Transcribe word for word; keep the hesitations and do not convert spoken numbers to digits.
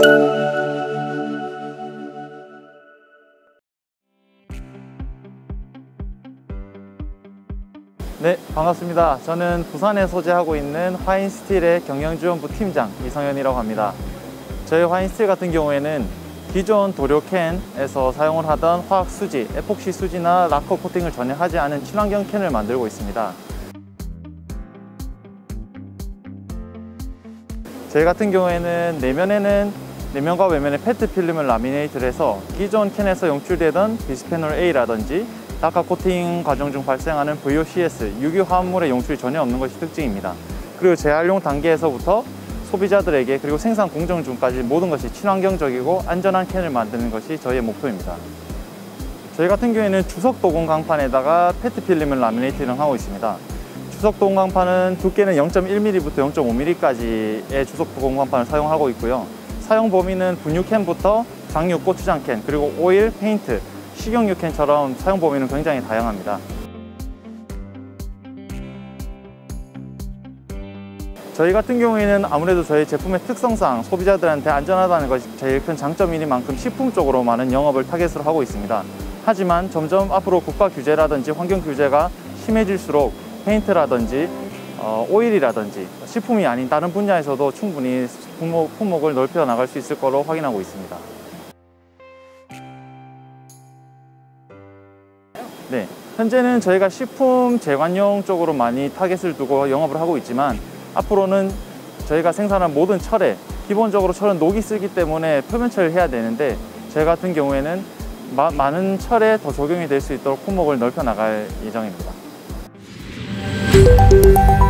네, 반갑습니다. 저는 부산에 소재하고 있는 화인스틸의 경영지원부 팀장 이성현이라고 합니다. 저희 화인스틸 같은 경우에는 기존 도료캔에서 사용을 하던 화학수지, 에폭시 수지나 라커 코팅을 전혀 하지 않은 친환경 캔을 만들고 있습니다. 저희 같은 경우에는 내면에는 내면과 외면에 페트 필름을 라미네이트를 해서 기존 캔에서 용출되던 비스페놀 A라든지 라커 코팅 과정 중 발생하는 브이오씨에스, 유기 화합물의 용출이 전혀 없는 것이 특징입니다. 그리고 재활용 단계에서부터 소비자들에게 그리고 생산 공정 중까지 모든 것이 친환경적이고 안전한 캔을 만드는 것이 저희의 목표입니다. 저희 같은 경우에는 주석 도공 강판에다가 페트 필름을 라미네이트를 하고 있습니다. 주석 도공 강판은 두께는 영 점 일 밀리미터부터 영 점 오 밀리미터까지의 주석 도공 강판을 사용하고 있고요. 사용 범위는 분유캔부터 장류, 고추장 캔, 그리고 오일, 페인트, 식용유 캔처럼 사용 범위는 굉장히 다양합니다. 저희 같은 경우에는 아무래도 저희 제품의 특성상 소비자들한테 안전하다는 것이 제일 큰 장점이니만큼 식품 쪽으로 많은 영업을 타겟으로 하고 있습니다. 하지만 점점 앞으로 국가 규제라든지 환경 규제가 심해질수록 페인트라든지 어, 오일이라든지 식품이 아닌 다른 분야에서도 충분히 품목, 품목을 넓혀 나갈 수 있을 거로 확인하고 있습니다. 네, 현재는 저희가 식품 제관용 쪽으로 많이 타겟을 두고 영업을 하고 있지만 앞으로는 저희가 생산한 모든 철에 기본적으로 철은 녹이 쓰기 때문에 표면 처리를 해야 되는데 저희 같은 경우에는 마, 많은 철에 더 적용이 될 수 있도록 품목을 넓혀 나갈 예정입니다.